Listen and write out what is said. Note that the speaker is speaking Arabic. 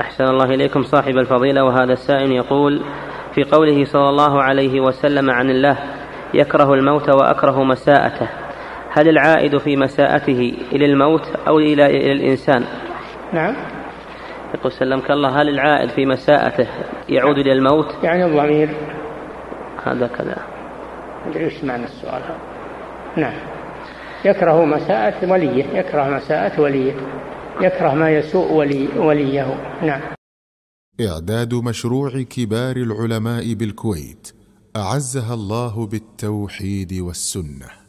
أحسن الله إليكم صاحب الفضيلة. وهذا السائل يقول: في قوله صلى الله عليه وسلم عن الله: يكره الموت وأكره مساءته، هل العائد في مساءته إلى الموت أو إلى الإنسان؟ نعم. يقول سلمك الله: هل العائد في مساءته يعود إلى الموت؟ يعني الضمير هذا كذا. أدري إيش معنى السؤال هذا. نعم. يكره مساءة وليه، يكره مساءة وليه، يكره ما يسوء وليه. نعم. إعداد مشروع كبار العلماء بالكويت أعزها الله بالتوحيد والسنة.